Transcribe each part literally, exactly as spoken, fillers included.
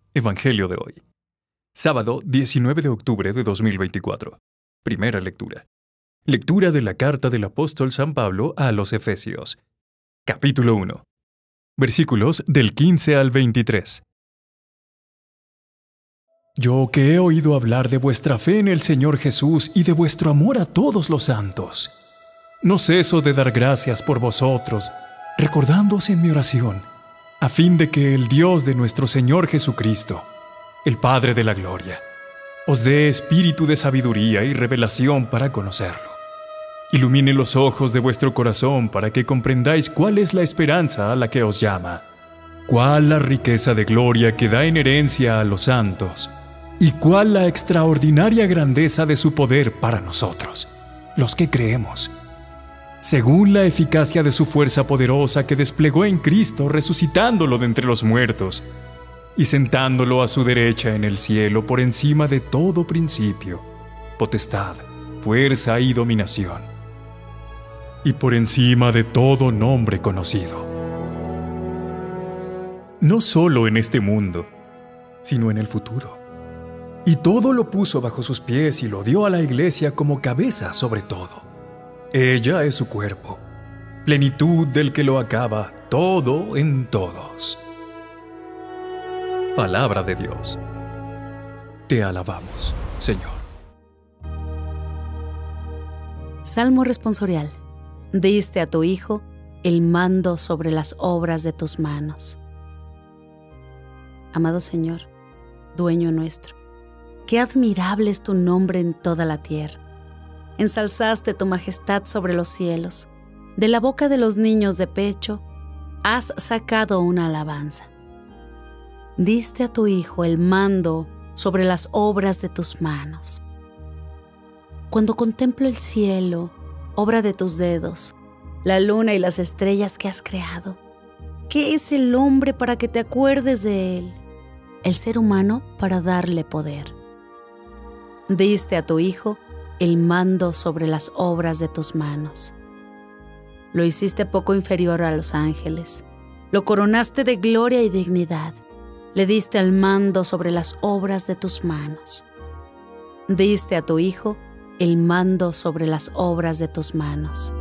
Evangelio de hoy. Sábado diecinueve de octubre de dos mil veinticuatro. Primera lectura. Lectura de la carta del apóstol San Pablo a los Efesios. Capítulo uno. Versículos del quince al veintitrés. Yo que he oído hablar de vuestra fe en el Señor Jesús y de vuestro amor a todos los santos, no ceso de dar gracias por vosotros, recordándoos en mi oración, a fin de que el Dios de nuestro Señor Jesucristo, el Padre de la Gloria, os dé espíritu de sabiduría y revelación para conocerlo. Ilumine los ojos de vuestro corazón para que comprendáis cuál es la esperanza a la que os llama, cuál la riqueza de gloria que da en herencia a los santos, y cuál la extraordinaria grandeza de su poder para nosotros, los que creemos, según la eficacia de su fuerza poderosa que desplegó en Cristo resucitándolo de entre los muertos y sentándolo a su derecha en el cielo por encima de todo principio, potestad, fuerza y dominación, y por encima de todo nombre conocido, no solo en este mundo, sino en el futuro. Y todo lo puso bajo sus pies y lo dio a la Iglesia como cabeza sobre todo. Ella es su cuerpo, plenitud del que lo acaba todo en todos. Palabra de Dios. Te alabamos, Señor. Salmo responsorial. Diste a tu Hijo el mando sobre las obras de tus manos. Amado Señor, dueño nuestro, qué admirable es tu nombre en toda la tierra. Ensalzaste tu majestad sobre los cielos. De la boca de los niños de pecho has sacado una alabanza. Diste a tu Hijo el mando sobre las obras de tus manos. Cuando contemplo el cielo, obra de tus dedos, la luna y las estrellas que has creado, ¿qué es el hombre para que te acuerdes de él? El ser humano para darle poder. Diste a tu Hijo el mando sobre las obras de tus manos. Lo hiciste poco inferior a los ángeles. Lo coronaste de gloria y dignidad. Le diste el mando sobre las obras de tus manos. Diste a tu Hijo el mando sobre las obras de tus manos.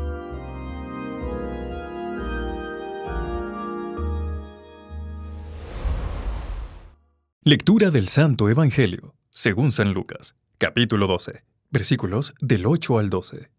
Lectura del Santo Evangelio, según San Lucas, capítulo doce, versículos del ocho al doce.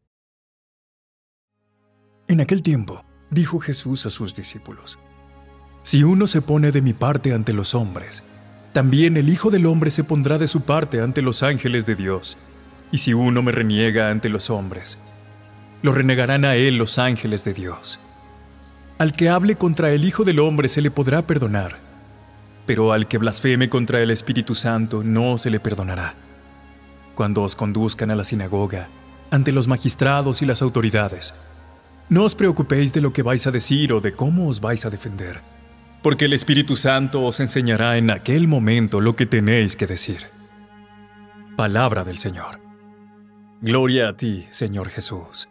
En aquel tiempo, dijo Jesús a sus discípulos: Si uno se pone de mi parte ante los hombres, también el Hijo del Hombre se pondrá de su parte ante los ángeles de Dios. Y si uno me reniega ante los hombres, lo renegarán a él los ángeles de Dios. Al que hable contra el Hijo del Hombre se le podrá perdonar, pero al que blasfeme contra el Espíritu Santo no se le perdonará. Cuando os conduzcan a la sinagoga, ante los magistrados y las autoridades, no os preocupéis de lo que vais a decir o de cómo os vais a defender, porque el Espíritu Santo os enseñará en aquel momento lo que tenéis que decir. Palabra del Señor. Gloria a ti, Señor Jesús.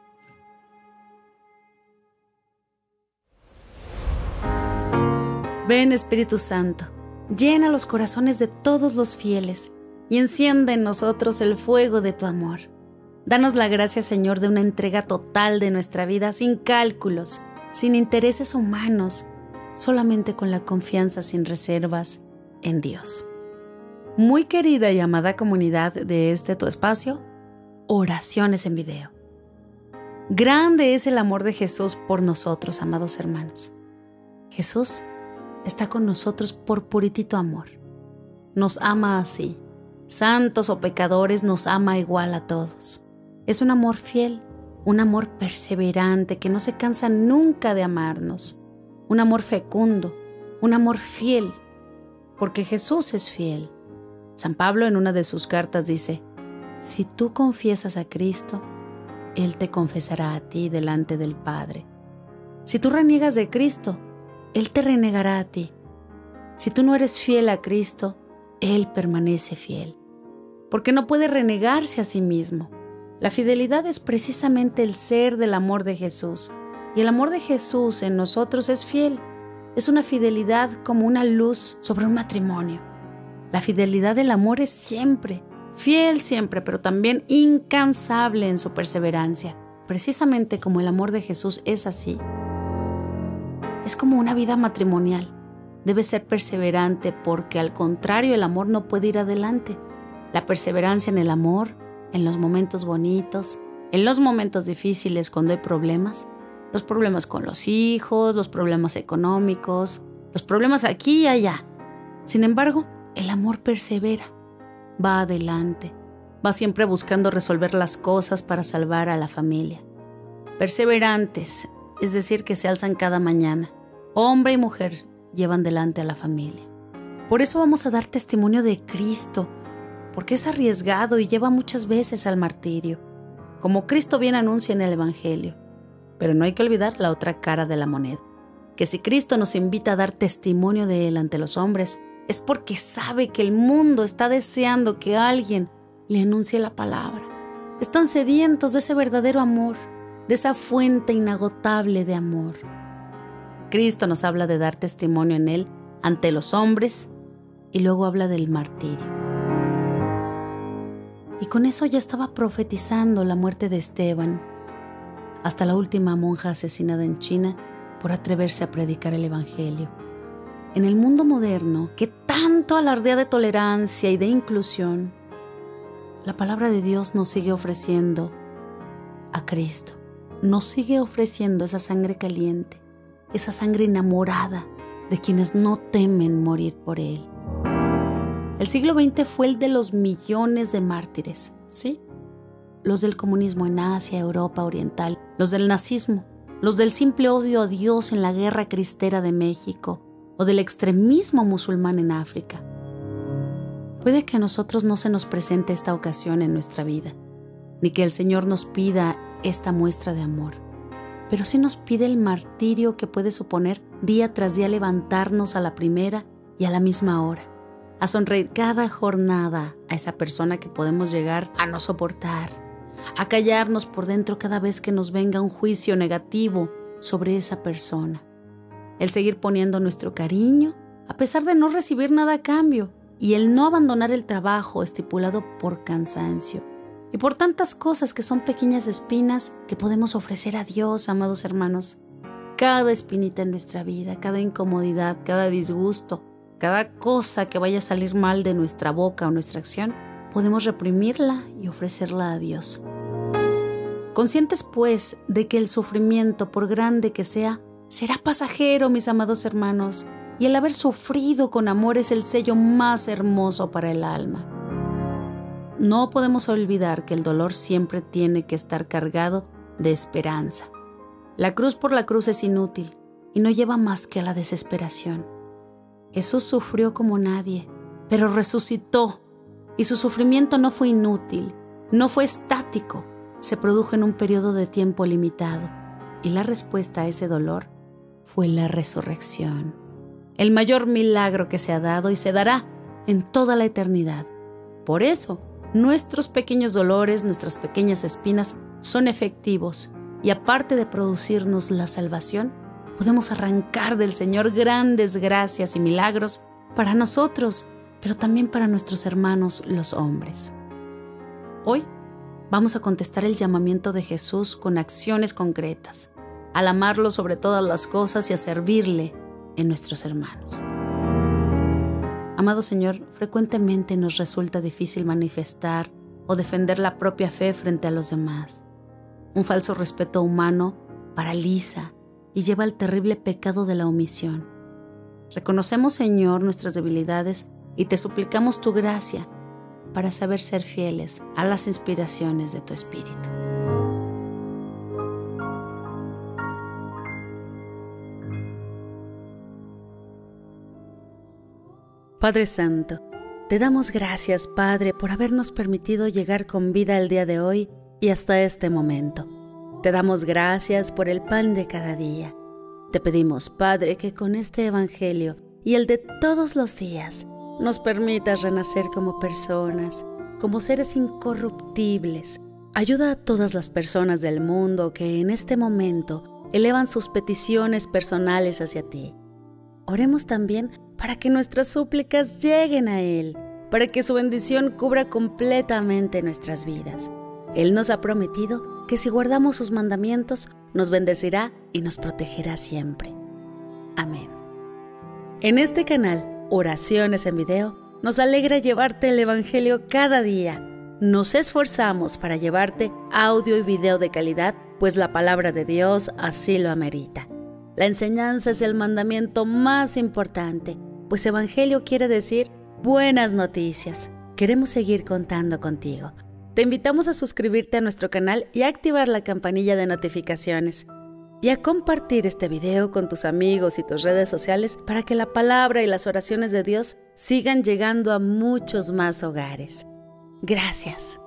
Ven, Espíritu Santo, llena los corazones de todos los fieles y enciende en nosotros el fuego de tu amor. Danos la gracia, Señor, de una entrega total de nuestra vida, sin cálculos, sin intereses humanos, solamente con la confianza sin reservas en Dios. Muy querida y amada comunidad de este tu espacio, Oraciones en Video. Grande es el amor de Jesús por nosotros, amados hermanos. Jesús está con nosotros por puritito amor. Nos ama así. Santos o pecadores, nos ama igual a todos. Es un amor fiel, un amor perseverante que no se cansa nunca de amarnos. Un amor fecundo, un amor fiel, porque Jesús es fiel. San Pablo en una de sus cartas dice: si tú confiesas a Cristo, Él te confesará a ti delante del Padre. Si tú reniegas de Cristo, Él te renegará a ti. Si tú no eres fiel a Cristo, Él permanece fiel, porque no puede renegarse a sí mismo. La fidelidad es precisamente el ser del amor de Jesús, y el amor de Jesús en nosotros es fiel. Es una fidelidad como una luz sobre un matrimonio. La fidelidad del amor es siempre, fiel siempre, pero también incansable en su perseverancia. Precisamente como el amor de Jesús es así. Es como una vida matrimonial. Debe ser perseverante porque al contrario el amor no puede ir adelante. La perseverancia en el amor, en los momentos bonitos, en los momentos difíciles cuando hay problemas, los problemas con los hijos, los problemas económicos, los problemas aquí y allá. Sin embargo, el amor persevera, va adelante, va siempre buscando resolver las cosas para salvar a la familia. Perseverantes, es decir, que se alzan cada mañana. Hombre y mujer llevan delante a la familia. Por eso vamos a dar testimonio de Cristo, porque es arriesgado y lleva muchas veces al martirio, como Cristo bien anuncia en el Evangelio. Pero no hay que olvidar la otra cara de la moneda, que si Cristo nos invita a dar testimonio de Él ante los hombres, es porque sabe que el mundo está deseando que alguien le anuncie la palabra. Están sedientos de ese verdadero amor, de esa fuente inagotable de amor. Cristo nos habla de dar testimonio en Él ante los hombres y luego habla del martirio. Y con eso ya estaba profetizando la muerte de Esteban, hasta la última monja asesinada en China por atreverse a predicar el Evangelio. En el mundo moderno, que tanto alardea de tolerancia y de inclusión, la palabra de Dios nos sigue ofreciendo a Cristo, nos sigue ofreciendo esa sangre caliente, esa sangre enamorada de quienes no temen morir por Él. El siglo veinte fue el de los millones de mártires, ¿sí? Los del comunismo en Asia, Europa Oriental, los del nazismo, los del simple odio a Dios en la guerra cristera de México o del extremismo musulmán en África. Puede que a nosotros no se nos presente esta ocasión en nuestra vida, ni que el Señor nos pida esta muestra de amor, pero sí nos pide el martirio que puede suponer día tras día levantarnos a la primera y a la misma hora, a sonreír cada jornada a esa persona que podemos llegar a no soportar, a callarnos por dentro cada vez que nos venga un juicio negativo sobre esa persona. El seguir poniendo nuestro cariño a pesar de no recibir nada a cambio y el no abandonar el trabajo estipulado por cansancio y por tantas cosas que son pequeñas espinas que podemos ofrecer a Dios, amados hermanos. Cada espinita en nuestra vida, cada incomodidad, cada disgusto, cada cosa que vaya a salir mal de nuestra boca o nuestra acción, podemos reprimirla y ofrecerla a Dios. Conscientes, pues, de que el sufrimiento, por grande que sea, será pasajero, mis amados hermanos, y el haber sufrido con amor es el sello más hermoso para el alma. No podemos olvidar que el dolor siempre tiene que estar cargado de esperanza. La cruz por la cruz es inútil y no lleva más que a la desesperación. Jesús sufrió como nadie, pero resucitó. Y su sufrimiento no fue inútil, no fue estático, se produjo en un periodo de tiempo limitado. Y la respuesta a ese dolor fue la resurrección. El mayor milagro que se ha dado y se dará en toda la eternidad. Por eso, nuestros pequeños dolores, nuestras pequeñas espinas son efectivos. Y aparte de producirnos la salvación, podemos arrancar del Señor grandes gracias y milagros para nosotros, pero también para nuestros hermanos los hombres. Hoy vamos a contestar el llamamiento de Jesús con acciones concretas, al amarlo sobre todas las cosas y a servirle en nuestros hermanos. Amado Señor, frecuentemente nos resulta difícil manifestar o defender la propia fe frente a los demás. Un falso respeto humano paraliza y lleva al terrible pecado de la omisión. Reconocemos, Señor, nuestras debilidades y te suplicamos tu gracia para saber ser fieles a las inspiraciones de tu Espíritu. Padre Santo, te damos gracias, Padre, por habernos permitido llegar con vida el día de hoy y hasta este momento. Te damos gracias por el pan de cada día. Te pedimos, Padre, que con este Evangelio y el de todos los días nos permitas renacer como personas, como seres incorruptibles. Ayuda a todas las personas del mundo que en este momento elevan sus peticiones personales hacia ti. Oremos también para que nuestras súplicas lleguen a Él para que su bendición cubra completamente nuestras vidas. Él nos ha prometido que si guardamos sus mandamientos, nos bendecirá y nos protegerá siempre. Amén. En este canal, Oraciones en Video, nos alegra llevarte el Evangelio cada día. Nos esforzamos para llevarte audio y video de calidad, pues la palabra de Dios así lo amerita. La enseñanza es el mandamiento más importante, pues Evangelio quiere decir buenas noticias. Queremos seguir contando contigo. Te invitamos a suscribirte a nuestro canal y a activar la campanilla de notificaciones. Y a compartir este video con tus amigos y tus redes sociales para que la palabra y las oraciones de Dios sigan llegando a muchos más hogares. Gracias.